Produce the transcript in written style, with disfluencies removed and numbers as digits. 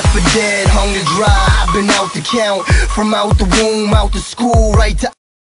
left for dead, hung to dry. I've been out to count, from out the womb, out to school, right to